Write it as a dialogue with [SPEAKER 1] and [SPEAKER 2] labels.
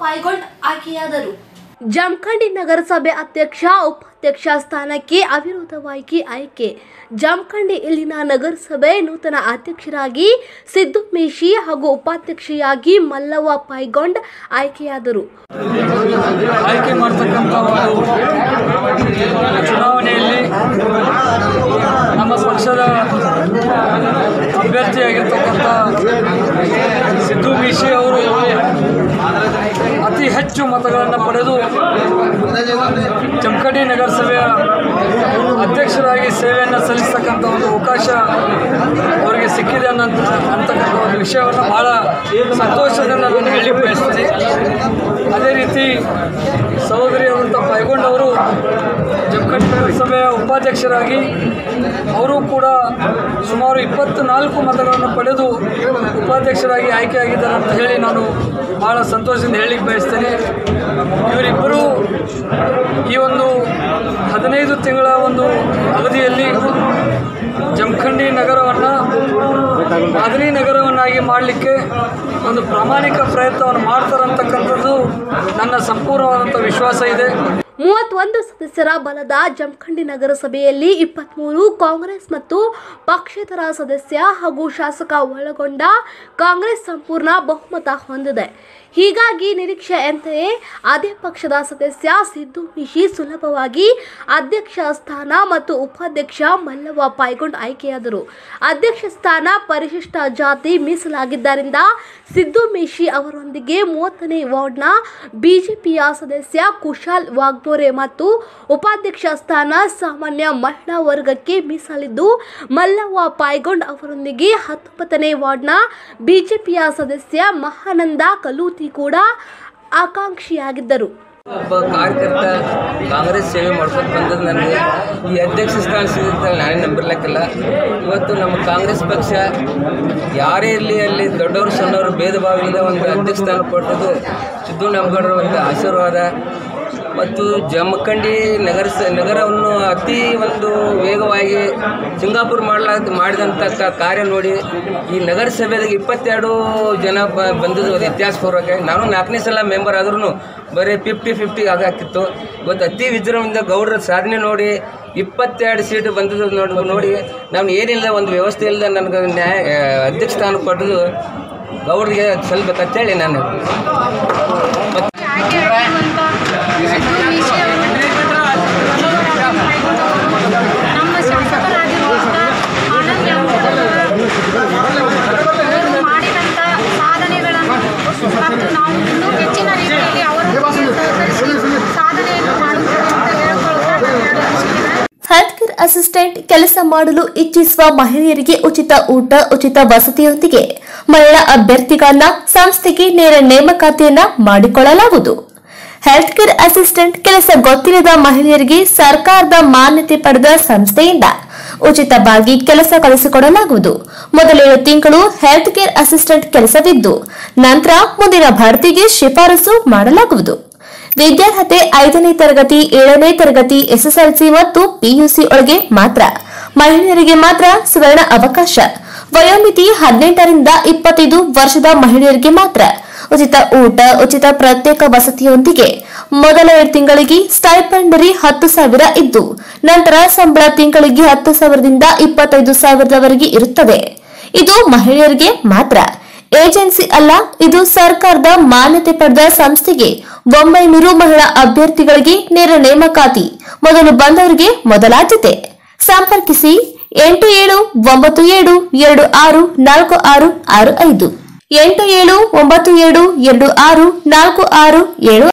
[SPEAKER 1] ಪಾಯ್ಗೊಂಡ್ ಆಯ್ಕೆಯಾದರು. ಜಮಖಂಡಿ ನಗರಸಭೆ ಅಧ್ಯಕ್ಷ ಉಪಾಧ್ಯಕ್ಷ ಸ್ಥಾನಕ್ಕೆ ಅವಿರೋಧವಾಗಿ ಆಯ್ಕೆ. ಜಮಖಂಡಿ ಇಲ್ಲಿನ ನಗರಸಭೆ ನೂತನ ಅಧ್ಯಕ್ಷರಾಗಿ ಸಿದ್ದು ಮೇಶಿ ಹಾಗೂ ಉಪಾಧ್ಯಕ್ಷೆಯಾಗಿ ಮಲ್ಲವ್ವ ಪಾಯ್ಗೊಂಡ್ ಆಯ್ಕೆಯಾದರು.
[SPEAKER 2] ಆಯ್ಕೆ ಮಾಡತಕ್ಕಂಥ ಚುನಾವಣೆಯಲ್ಲಿ ನಮ್ಮ ಪಕ್ಷದ ಅಭ್ಯರ್ಥಿಯಾಗಿರ್ತಕ್ಕಂಥ ಸಿದ್ದು ಮೇಶಿ ಅವರು ಅತಿ ಹೆಚ್ಚು ಮತಗಳನ್ನು ಪಡೆದು ಜಮಖಂಡಿ ನಗರಸಭೆಯ ಅಧ್ಯಕ್ಷರಾಗಿ ಸೇವೆಯನ್ನು ಸಲ್ಲಿಸತಕ್ಕಂಥ ಒಂದು ಅವಕಾಶ ಅವರಿಗೆ ಸಿಕ್ಕಿದೆ ಅಂತಕ್ಕಂಥ ಒಂದು ವಿಷಯವನ್ನು ಭಾಳ ಸಂತೋಷದಿಂದ ನಾನು ಹೇಳಲಿಕ್ಕೆ ಬಯಸ್ತೇನೆ. ಅದೇ ರೀತಿ ಸಹೋದರಿಯಾದಂಥ ಪಾಯ್ಗೊಂಡ್ ಅವರು ಜಮಖಂಡಿ ನಗರಸಭೆಯ ಉಪಾಧ್ಯಕ್ಷರಾಗಿ ಅವರು ಕೂಡ ಸುಮಾರು 24 ಮತಗಳನ್ನು ಪಡೆದು ಉಪಾಧ್ಯಕ್ಷರಾಗಿ ಆಯ್ಕೆಯಾಗಿದ್ದಾರೆ ಅಂತ ಹೇಳಿ ನಾನು ಭಾಳ ಸಂತೋಷದಿಂದ ಹೇಳಲಿಕ್ಕೆ ಬಯಸ್ತೇನೆ. ಇವರಿಬ್ಬರು ಈ ಒಂದು 15 ತಿಂಗಳ ಒಂದು ಅವಧಿಯಲ್ಲಿ ಜಮಖಂಡಿ ನಗರವನ್ನು ಮಾದರಿ ನಗರವನ್ನಾಗಿ ಮಾಡಲಿಕ್ಕೆ ಒಂದು ಪ್ರಾಮಾಣಿಕ ಪ್ರಯತ್ನವನ್ನು ಮಾಡ್ತಾರಂತಕ್ಕಂಥದ್ದು ನನ್ನ ಸಂಪೂರ್ಣವಾದಂಥ ವಿಶ್ವಾಸ ಇದೆ.
[SPEAKER 1] 31 ಸದಸ್ಯರ ಬಲದ ಜಮಖಂಡಿ ನಗರಸಭೆಯಲ್ಲಿ 23 ಕಾಂಗ್ರೆಸ್ ಮತ್ತು ಪಕ್ಷೇತರ ಸದಸ್ಯ ಹಾಗೂ ಶಾಸಕ ಒಳಗೊಂಡ ಕಾಂಗ್ರೆಸ್ ಸಂಪೂರ್ಣ ಬಹುಮತ ಹೊಂದಿದೆ. ಹೀಗಾಗಿ ನಿರೀಕ್ಷೆಯಂತೆಯೇ ಅದೇ ಪಕ್ಷದ ಸದಸ್ಯ ಸಿದ್ದು ಮೇಶಿ ಸುಲಭವಾಗಿ ಅಧ್ಯಕ್ಷ ಸ್ಥಾನ ಮತ್ತು ಉಪಾಧ್ಯಕ್ಷ ಮಲ್ಲವ್ವ ಪಾಯ್ಗೊಂಡ್ ಆಯ್ಕೆಯಾದರು. ಅಧ್ಯಕ್ಷ ಸ್ಥಾನ ಪರಿಶಿಷ್ಟ ಜಾತಿ ಮೀಸಲಾಗಿದ್ದರಿಂದ ಸಿದ್ದು ಮೇಶಿ ಅವರೊಂದಿಗೆ 30ನೇ ವಾರ್ಡ್ನ ಬಿಜೆಪಿಯ ಸದಸ್ಯ ಕುಶಾಲ್ ವಾಗ್ಮೋರೆ ಮತ್ತು ಉಪಾಧ್ಯಕ್ಷ ಸ್ಥಾನ ಸಾಮಾನ್ಯ ಮಹಿಳಾ ವರ್ಗಕ್ಕೆ ಮೀಸಲಿದ್ದು ಮಲ್ಲವ್ವ ಪಾಯ್ಗೊಂಡ್ ಅವರೊಂದಿಗೆ 19ನೇ ವಾರ್ಡ್ನ ಬಿಜೆಪಿಯ ಸದಸ್ಯ ಮಹಾನಂದ ಕಲೂತಿ ಕೂಡ ಆಕಾಂಕ್ಷಿಯಾಗಿದ್ದರು.
[SPEAKER 3] ಒಬ್ಬ ಕಾರ್ಯಕರ್ತ ಕಾಂಗ್ರೆಸ್ ಸೇವೆ ಮಾಡ್ಕೊಂಡು ಬಂದದ್ದು ನನಗೆ ಈ ಅಧ್ಯಕ್ಷ ಸ್ಥಾನ ಸಿಗುತ್ತೆ ನಾನೇ ನಂಬಿರ್ಲಿಕ್ಕಿಲ್ಲ. ಇವತ್ತು ನಮ್ಮ ಕಾಂಗ್ರೆಸ್ ಪಕ್ಷ ಯಾರೇ ಇರಲಿ ಅಲ್ಲಿ ದೊಡ್ಡವರು ಸಣ್ಣವರು ಭೇದ ಭಾವದಿಂದ ಒಂದು ಅಧ್ಯಕ್ಷ ಸ್ಥಾನ ಕೊಟ್ಟದ್ದು ಸಿದ್ದು ನಮ್ಗೌಡರ ಒಂದು ಆಶೀರ್ವಾದ ಮತ್ತು ಜಮಖಂಡಿ ನಗರವನ್ನು ಅತಿ ಒಂದು ವೇಗವಾಗಿ ಸಿಂಗಾಪುರ್ ಮಾಡಿದಂಥ ಕಾರ್ಯ ನೋಡಿ ಈ ನಗರಸಭೆದಾಗ 22 ಜನ ಬಂದದ್ದು ಅದು ಇತಿಹಾಸಪೂರ್ವಕ. ನಾನು 4ನೇ ಸಲ ಮೆಂಬರ್ ಆದ್ರೂ ಬರೀ 50-50 ಆಗಾಗ್ತಿತ್ತು. ಇವತ್ತು ಅತಿ ವಿಜೃಂಭಣೆಯಿಂದ ಗೌಡರ ಸಾಧನೆ ನೋಡಿ 22 ಸೀಟು ಬಂದದ್ದು ನೋಡಿ ನಾನು ಏನಿಲ್ಲ ಒಂದು ವ್ಯವಸ್ಥೆ ಇಲ್ಲದೆ ನನಗೆ ಅಧ್ಯಕ್ಷ ಸ್ಥಾನ ಕೊಟ್ಟದು ಗೌಡರಿಗೆ ಸಲ್ಲಬೇಕಂತೇಳಿ ನಾನು
[SPEAKER 4] ನಮ್ಮ ಶಾಸಕರಾಗಿರುವಂಥ ಆನಂದ್ ಮಾಡಿದಂಥ ಸಾಧನೆಗಳನ್ನು ಮತ್ತು ನಾವು ಇನ್ನೂ ಹೆಚ್ಚಿನ ರೀತಿಯಲ್ಲಿ ಅವರು ಸಾಧನೆಯನ್ನು ಮಾಡುತ್ತಾರೆ ಅಂತ ಹೇಳ್ಕೊಳ್ತಾ
[SPEAKER 5] ಹೆಲ್ತ್ ಕೇರ್ ಅಸಿಸ್ಟೆಂಟ್ ಕೆಲಸ ಮಾಡಲು ಇಚ್ಛಿಸುವ ಮಹಿಳೆಯರಿಗೆ ಉಚಿತ ಊಟ, ಉಚಿತ ವಸತಿಯೊಂದಿಗೆ ಮಹಿಳಾ ಅಭ್ಯರ್ಥಿಗಳನ್ನ ಸಂಸ್ಥೆಗೆ ನೇರ ನೇಮಕಾತಿಯನ್ನ ಮಾಡಿಕೊಳ್ಳಲಾಗುವುದು. ಹೆಲ್ತ್ ಕೇರ್ ಅಸಿಸ್ಟೆಂಟ್ ಕೆಲಸ ಗೊತ್ತಿಲ್ಲದ ಮಹಿಳೆಯರಿಗೆ ಸರ್ಕಾರದ ಮಾನ್ಯತೆ ಪಡೆದ ಸಂಸ್ಥೆಯಿಂದ ಉಚಿತವಾಗಿ ಕೆಲಸ ಕಲಿಸಿಕೊಡಲಾಗುವುದು. ಮೊದಲ 7 ತಿಂಗಳು ಹೆಲ್ತ್ ಕೇರ್ ಅಸಿಸ್ಟೆಂಟ್ ಕೆಲಸವಿದ್ದು ನಂತರ ಮುಂದಿನ ಭರ್ತಿಗೆ ಶಿಫಾರಸು ಮಾಡಲಾಗುವುದು. ವಿದ್ಯಾರ್ಹತೆ 5ನೇ ತರಗತಿ, 7ನೇ ತರಗತಿ, ಎಸ್ಎಸ್ಎಲ್ಸಿ ಮತ್ತು ಪಿಯುಸಿ ಒಳಗೆ ಮಾತ್ರ. ಮಹಿಳೆಯರಿಗೆ ಮಾತ್ರ ಸುವರ್ಣ ಅವಕಾಶ. ವಯೋಮಿತಿ 18 ರಿಂದ 25 ವರ್ಷದ ಮಹಿಳೆಯರಿಗೆ ಮಾತ್ರ. ಉಚಿತ ಊಟ, ಉಚಿತ ಪ್ರತ್ಯೇಕ ವಸತಿಯೊಂದಿಗೆ ಮೊದಲ 2 ತಿಂಗಳಿಗೆ ಸ್ಟೈಪೆಂಡರಿ 10,000 ಇದ್ದು ನಂತರ ಸಂಬಳ ತಿಂಗಳಿಗೆ 10,000ದಿಂದ 25,000ರವರೆಗೆ ಇರುತ್ತದೆ. ಇದು ಮಹಿಳೆಯರಿಗೆ ಮಾತ್ರ. ಏಜೆನ್ಸಿ ಅಲ್ಲ, ಇದು ಸರ್ಕಾರದ ಮಾನ್ಯತೆ ಪಡೆದ ಸಂಸ್ಥೆಗೆ 900 ಮಹಿಳಾ ಅಭ್ಯರ್ಥಿಗಳಿಗೆ ನೇರ ನೇಮಕಾತಿ. ಮೊದಲು ಬಂದವರಿಗೆ ಮೊದಲಾದ್ಯತೆ. ಸಂಪರ್ಕಿಸಿ 8797264665 8797264675.